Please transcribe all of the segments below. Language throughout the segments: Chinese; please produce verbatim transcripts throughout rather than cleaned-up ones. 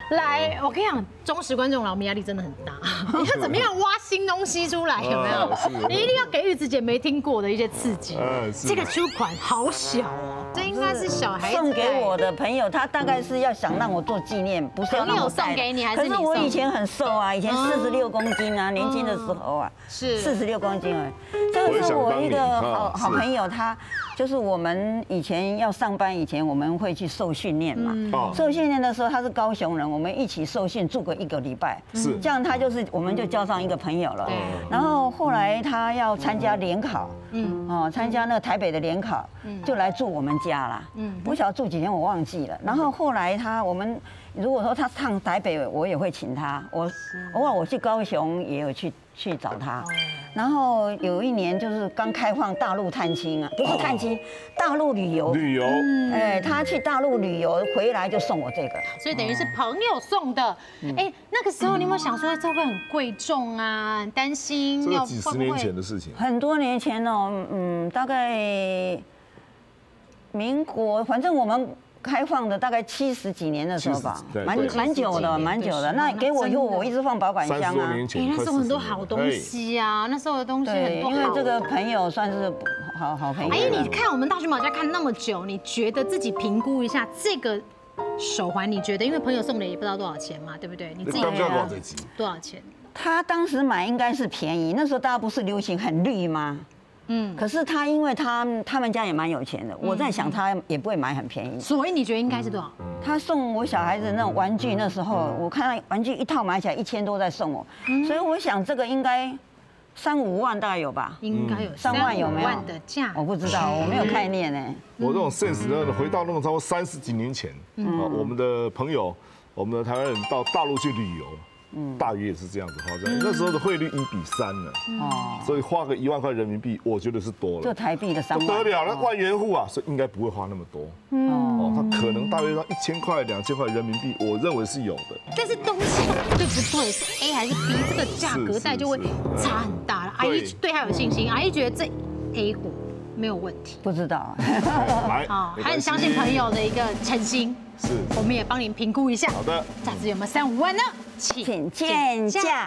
来，我跟你讲，忠实观众啦，我们压力真的很大。你要怎么样挖新东西出来？有没有？你一定要给玉子姐没听过的一些刺激。这个书款好小哦，这应该是小孩子送给我的朋友，他大概是要想让我做纪念，不是要让我送给你，还是可是我以前很瘦啊，以前四十六公斤啊，年轻的时候啊， 是四十六公斤而已。这个是我一个好好朋友，他就是我们以前要上班以前，我们会去受训练嘛。受训练的时候，他是高雄人，我们一起受训住个一个礼拜， 是这样他就是我们就交上一个朋友了。然后后来他要参加联考，嗯，哦，参加那个台北的联考，就来住我们家啦。嗯，不晓得住几天我忘记了。然后后来他我们如果说他上台北，我也会请他。我偶尔我去高雄也有去去找他。然后有一年就是刚开放大陆探亲啊，不是探亲，大陆旅游。 旅游， 哎，他去大陆旅游回来就送我这个， 所以等于是朋友送的。哎，那个时候你有没有想说这会很贵重啊？很担心这要个几十年前的事情， 很多年前哦，嗯，大概民国，反正我们。开放的大概七十几年的时候吧，蛮蛮久的，蛮久的。那给我以后，我一直放保管箱啊。 三十年前， 哎，那时候很多好东西啊，那时候的东西很多。 因为这个朋友算是好好朋友。 阿姨，你看我们大熊宝家看那么久，你觉得自己评估一下这个手环，你觉得因为朋友送的也不知道多少钱嘛，对不对？你自己多少钱？ 他当时买应该是便宜，那时候大家不是流行很绿吗？嗯，可是他因为他他们家也蛮有钱的，我在想他也不会买很便宜， 所以你觉得应该是多少？ 他送我小孩子那种玩具，那时候我看他玩具一套买起来一千多在送我，所以我想这个应该三五万大概有吧？ 应该有三万有没有？ 万的价， 我不知道，我没有概念呢。 我这种 sense 呢，回到那种差不多三十几年前，啊，我们的朋友，我们的台湾人到大陆去旅游。嗯，大约也是这样子花在，那时候的汇率一比三呢，哦，所以花个一万块人民币，我觉得是多了， 就台币的三万， 不得了，那万元户啊，所以应该不会花那么多，哦，他可能大约到一千块、两千块人民币，我认为是有的。 但是东西对不对，是 A 还是 B， 这个价格带就会差很大了。阿姨对他有信心，阿姨觉得这 A 股没有问题， 不知道， 来， 啊，还很相信朋友的一个诚心。 是， 我们也帮您评估一下。 好的， 价值有没有三五万呢？ 请见价。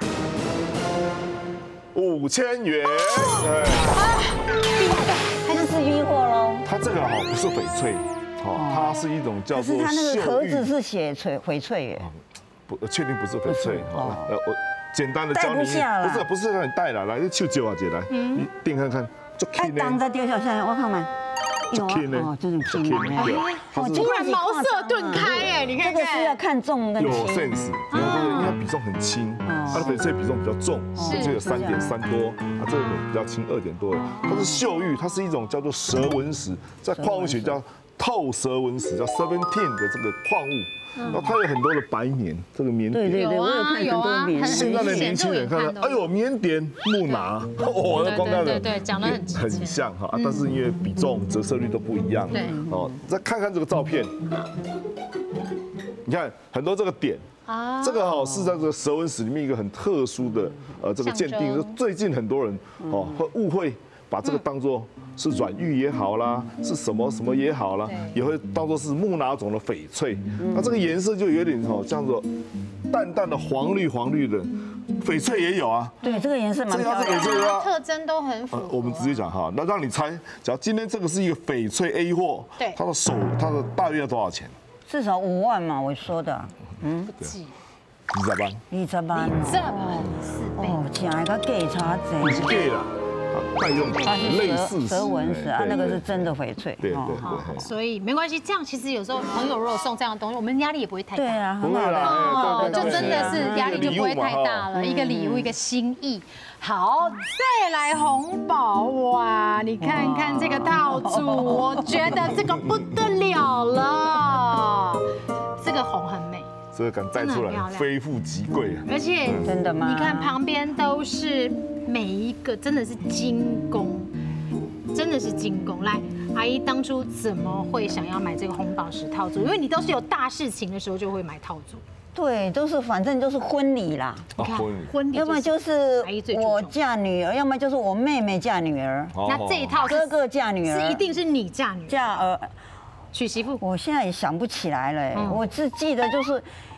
五千元。 对。它就是晕货喽。 它这个哈不是翡翠，哦，它是一种叫做。 可是它那个壳子是写翡翡翠耶。 不，确定不是翡翠。哦，呃，我简单的教你。 不是， 不是，不是让你戴了，来，手揪啊，姐来，你定看看，就哎，当着丢下来，我看看。 有哦，这种轻啊， 哦，突然茅塞顿开哎，你看这个是要看重跟轻。 有 sense， 因为这个因为它比重很轻，它的翡翠比重比较重，就有三点三多，啊，这个比较轻二点多的。它是秀玉，它是一种叫做蛇纹石，在矿物学叫透蛇纹石，叫 seventeen 的这个矿物。然后它有很多的白棉，这个棉点。对对对，我有看很多棉。 现在的年轻人看到，哎呦，棉点木拿，哦，那光看对对，讲得很很像哈，但是因为比重、折射率都不一样。对。哦，再看看这个照片，你看很多这个点。啊。这个哈是在这个蛇纹石里面一个很特殊的呃这个鉴定，最近很多人哦会误会。把这个当作是软玉也好啦，是什么什么也好啦，也会当作是木拿种的翡翠。那这个颜色就有点哦，叫做淡淡的黄绿黄绿的，翡翠也有啊。 对，这个颜色蛮漂亮的，特征都很符合。 我们直接讲哈，那让你猜，只要今天这个是一个翡翠 A 货，对，它的手它的大约要多少钱？ 至少五万嘛，我说的。 嗯，不记。 二十万。 二十万。 这么四倍。 哦，真个价差多。不是价啦。带用类似蛇纹石啊，那个是真的翡翠。 对对对。 所以没关系，这样其实有时候朋友如果送这样的东西，我们压力也不会太大。 对啊，很好的，就真的是压力就不会太大了，一个礼物，一个心意。好，再来红宝哇！你看看这个套组，我觉得这个不得了了，这个红很美。 这个敢带出来，非富即贵啊！ 而且真的吗？ 你看旁边都是每一个真的是精工，真的是精工。来，阿姨当初怎么会想要买这个红宝石套组？因为你都是有大事情的时候就会买套组。 对，都是反正就是婚礼啦。 你看婚礼， 要么就是我嫁女儿，要么就是我妹妹嫁女儿。 那这一套哥哥嫁女儿， 是一定是你嫁女儿。 嫁儿。 娶媳妇， 我现在也想不起来了。我只记得就是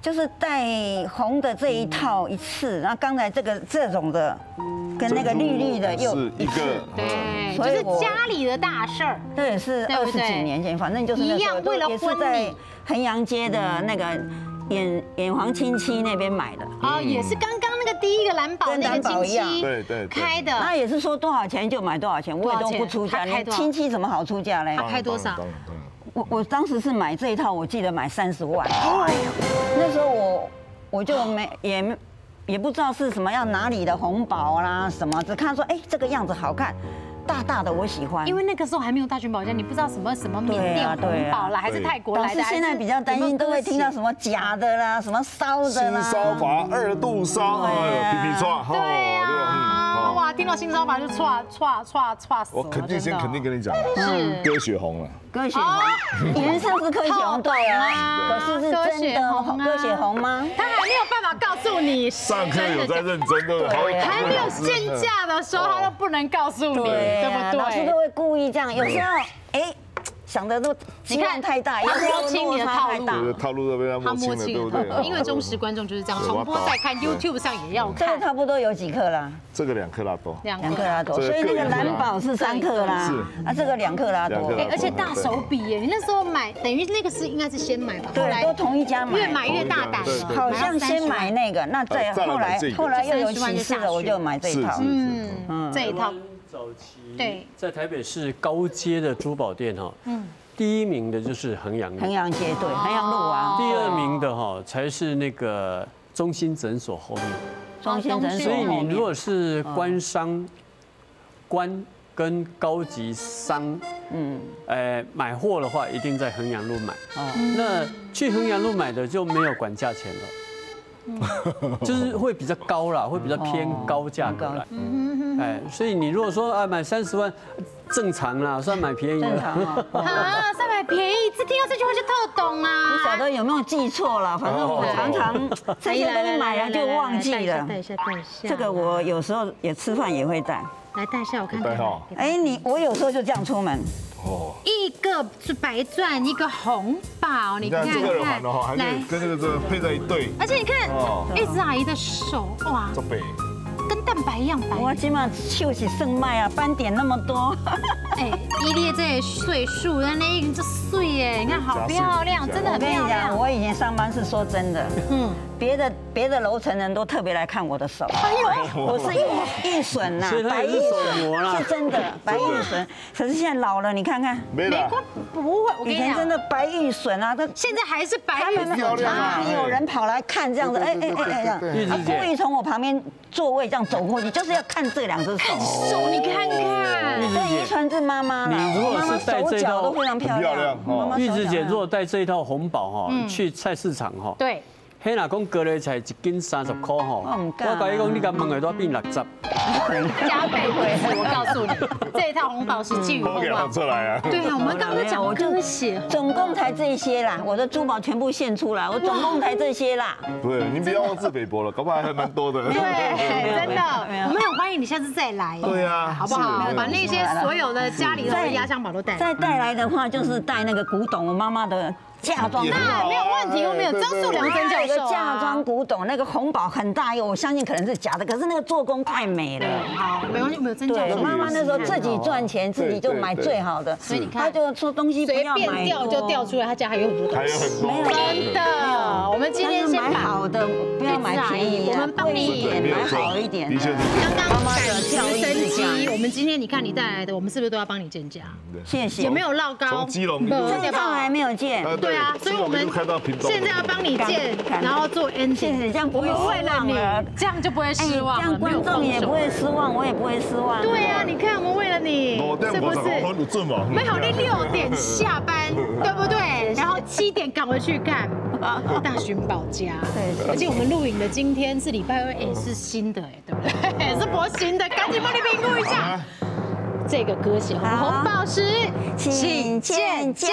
就是带红的这一套一次，然后刚才这个这种的，跟那个绿绿的又是一个， 对，就是家里的大事儿。 这也是二十几年前，反正就是那时候也是在衡阳街的那个眼眼黄亲戚那边买的。 哦，也是刚刚那个第一个蓝宝那个亲戚对对开的， 那也是说多少钱就买多少钱，我也都不出价。你亲戚怎么好出价嘞？ 他开多少？ 我我当时是买这一套，我记得买三十万。那时候我我就没也也不知道是什么要哪里的红宝啦什么，只看说哎这个样子好看，大大的我喜欢。 因为那个时候还没有大群宝家，你不知道什么什么缅甸红宝啦，还是泰国来的。 老师现在比较担心，都会听到什么假的啦，什么烧的啦。 新烧法二度烧，哎呦皮皮唰。 对啊。哇，听到新烧法就唰唰唰唰死了。 我肯定先肯定跟你讲， 是鸽血红了。 鸽血红，颜色是鸽血红，对啊。可是是真的鸽血红吗？ 他还没有办法告诉你。 上课有在认真的， 还没有见价的时候，他都不能告诉你，对不对？ 老师都会故意这样，有时候哎。想的都期望太大， 他摸清你的套路， 套路都被他摸清了，对不对？ 因为忠实观众就是这样，重播再看 YouTube 上也要看。 这个差不多有几克啦？ 这个两克拉多， 两克拉多，所以那个蓝宝是三克啦，是啊，这个两克拉多， 而且大手笔耶！你那时候买，等于那个是应该是先买吧？ 对，都同一家买， 越买越大胆。 好像先买那个，那再后来后来又有喜事了，我就买这一套。 嗯嗯，这一套。 早期对， 在台北市高阶的珠宝店哈，嗯。第一名的就是衡阳路， 衡阳街对，衡阳路啊。 第二名的哈才是那个中心诊所后面， 中心诊所。 所以你如果是官商、官跟高级商，嗯，呃，买货的话，一定在衡阳路买。哦，那去衡阳路买的就没有管价钱了，就是会比较高啦，会比较偏高价格来。哎，所以你如果说啊买三十万。正常啦，算买便宜了。 啊，算买便宜，这听到这句话就特懂啊。 不晓得有没有记错了，反正我常常这些东西买了就忘记了。 带一下，带一下。 这个我有时候也吃饭也会带。 来带一下，我看看。 哎，你我有时候就这样出门。 哦。一个是白钻，一个红宝，你看看。 这个耳环的哈，还可以跟这个这配在一对。 而且你看，一直阿姨的手，哇。这背。跟蛋白一样白。 我起码手是剩麦啊，斑点那么多。 哎，伊丽这岁数，人家已经这岁耶，你看好漂亮，真的很漂亮。我跟你讲， 我以前上班是说真的，嗯，别的别的楼层人都特别来看我的手。哎呦，我是玉玉笋呐，白玉笋，是真的白玉笋。可是现在老了，你看看， 没关不会，我跟你讲， 以前真的白玉笋啊，它现在还是白玉笋。 哪里有人跑来看这样子？哎哎哎哎，这样，他故意从我旁边座位这样走过去，就是要看这两只手。 手，你看看， 这遗传自妈妈了。 你如果是带这套， 都非常漂亮。 玉子姐如果带这一套红宝哈，去菜市场哈， 对。 嘿，若讲高丽菜一斤三十块吼，我甲你讲，你敢问的都变六十， 加倍回复。我告诉你，这一套红宝石寄予厚望。 出来啊！ 对啊，我们刚刚讲鸽血， 总共才这些啦，我的珠宝全部献出来，我总共才这些啦。 对，您不要妄自菲薄了，搞不好还蛮多的。 对，真的，我们很欢迎你下次再来。 对啊， 好不好？把那些所有的家里头的压箱宝都带来。 再带来的话，就是带那个古董，我妈妈的。嫁妆那没有问题，我们有张素良曾教授。 嫁妆古董那个红宝很大哟，我相信可能是假的，可是那个做工太美了。 好，没关系，没有曾教授。 对，妈妈那时候自己赚钱，自己就买最好的， 所以你看， 她就说东西不要买随便掉就掉出来，她家还有很多东西。 还有很多， 真的。我们今天先买好的，不要买便宜， 我们帮你买好一点。 刚刚赶时升级，我们今天你看你带来的，我们是不是都要帮你见价？ 谢谢。 有没有绕高？ 从基隆这套还没有见。 对啊，所以我们。现在要帮你建，然后做 ending， 这样不会为了你，这样就不会失望了。 这样观众也不会失望，我也不会失望。 对啊，你看我们为了你，是不是？没有，你六点下班，对不对？然后七点赶回去看大寻宝家。对，而且我们录影的今天是礼拜二，哎，是新的，哎，对不对？是博新的，赶紧帮你评估一下。这个歌血红红宝石，请见价。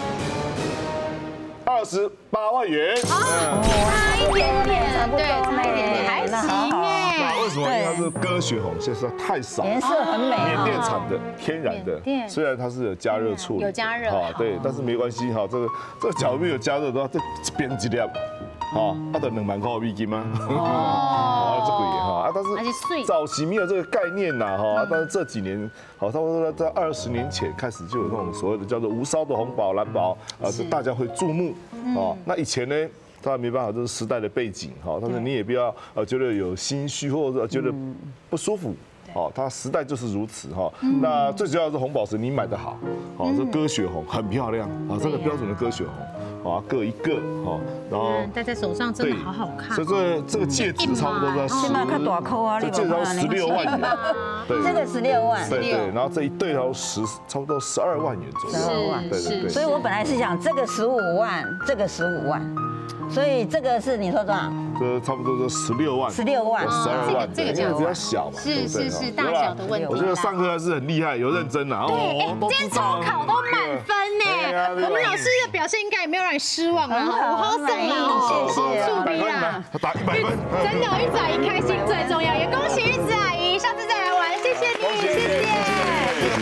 二十八万元， 差一点点，对，差一点点，还行哎。 为什么？因为它是鸽血红，现在太少， 颜色很美， 缅甸产的，天然的。虽然它是有加热处理， 有加热， 啊，对，但是没关系哈。这个这个假如没有加热的话，这边几粒， 哈，啊，得两万块美金吗？哦，这个也哈啊，但是早期没有这个概念呐哈，但是这几年，好，差不多在二十年前开始就有那种所谓的叫做无烧的红宝、蓝宝啊，就大家会注目哦。那以前呢？当然没办法，这是时代的背景哈，但是你也不要呃觉得有心虚或者觉得不舒服。哦，它时代就是如此哈。那最主要是红宝石，你买的好，哦，这鸽血红很漂亮啊，这个标准的鸽血红，啊，各一个哈，然后戴在手上真的好好看。 所以这这个戒指差不多在十， 看大扣啊， 这戒指要十六万元， 对，这个十六万， 对对，然后这一对要十差不多十二万元左右， 十二万， 对对对。 所以我本来是想这个十五万，这个十五万。所以这个是你说多少？ 这差不多是十六万， 十六万， 十二万， 这个因为比较小嘛， 是是是大小的问题。 我觉得上课还是很厉害，有认真啊。 对，哎，今天抽考都满分呢。我们老师的表现应该也没有让你失望啊，五号送了，谢谢，祝你啦， 打一百分， 真的，玉子阿姨开心最重要，也恭喜玉子阿姨，下次再来玩，谢谢你，谢谢，谢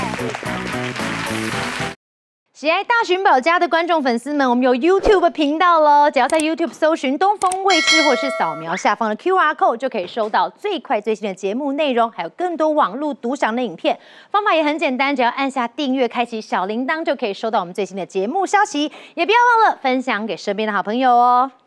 谢。喜爱大寻宝家的观众粉丝们，我们有 YouTube 频道喽，只要在 YouTube 搜寻东风卫视，或是扫描下方的 Q R code， 就可以收到最快最新的节目内容，还有更多网络独享的影片。方法也很简单，只要按下订阅，开启小铃铛，就可以收到我们最新的节目消息。也不要忘了分享给身边的好朋友哦。